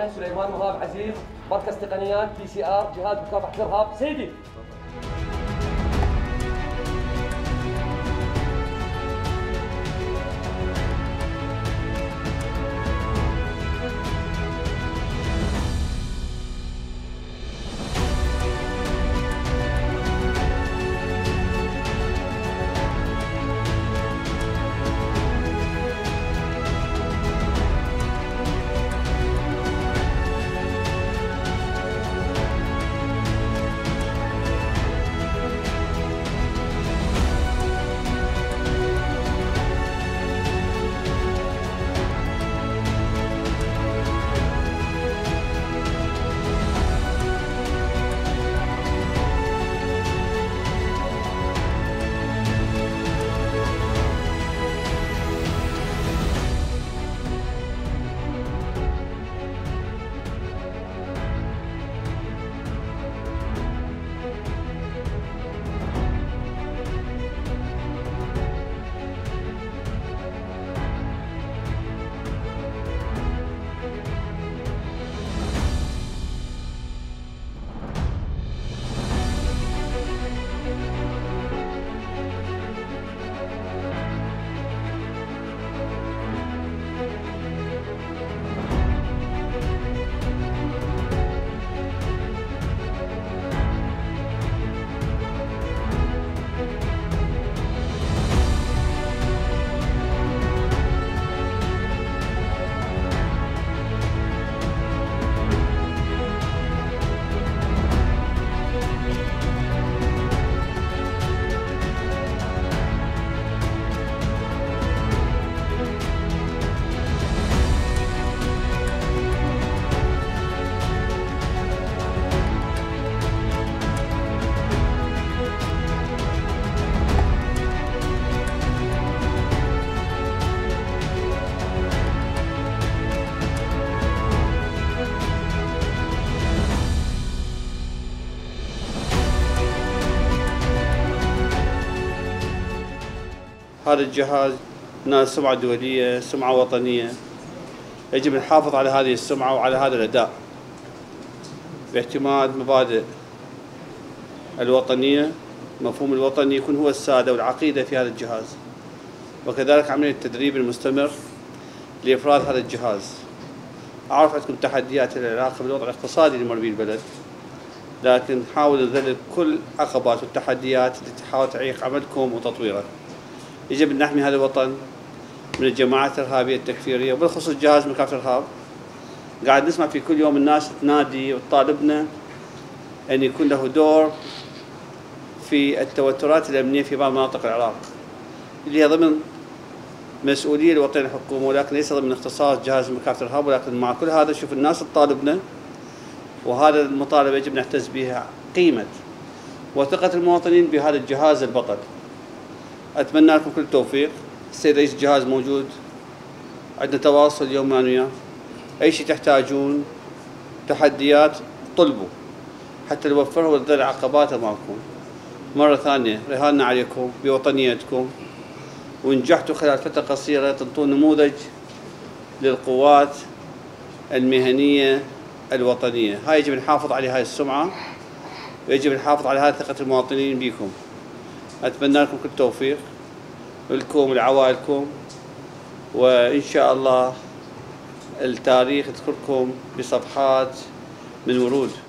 معايا سليمان وهاب عزيز، مركز تقنيات PCR، جهاز مكافحة الإرهاب. سيدي. هذا الجهاز نال سمعة دولية، سمعة وطنية، يجب نحافظ على هذه السمعة وعلى هذا الأداء باعتماد مبادئ الوطنية. مفهوم الوطني يكون هو السادة والعقيدة في هذا الجهاز، وكذلك عملية التدريب المستمر لإفراد هذا الجهاز. أعرف عندكم تحديات العلاقة بالوضع الاقتصادي اللي يمر به البلد، لكن نحاول نذلل كل عقبات والتحديات التي تحاول تعيق عملكم وتطويره. يجب أن نحمي هذا الوطن من الجماعات الإرهابية التكفيرية، وبالخصوص جهاز مكافحة الإرهاب. قاعد نسمع في كل يوم الناس تنادي وتطالبنا أن يكون له دور في التوترات الأمنية في بعض مناطق العراق، اللي هي ضمن مسؤولية الوطنية الحكومة، ولكن ليس ضمن اختصاص جهاز مكافحة الإرهاب. ولكن مع كل هذا شوف الناس تطالبنا، وهذا المطالبة يجب نعتز بها قيمة وثقة المواطنين بهذا الجهاز البطل. أتمنى لكم كل التوفيق. السيد رئيس الجهاز موجود، عندنا تواصل اليوم معنا وياه. أي شيء تحتاجون تحديات طلبوا حتى نوفره ونذل عقبات أمامكم. مرة ثانية رهاننا عليكم بوطنيتكم، ونجحتوا خلال فترة قصيرة تنطون نموذج للقوات المهنية الوطنية. هاي يجب نحافظ على هاي السمعة، ويجب نحافظ على هاي ثقة المواطنين بكم. أتمنى لكم كل التوفيق لكم ولعوائلكم، وإن شاء الله التاريخ يذكركم بصفحات من ورود.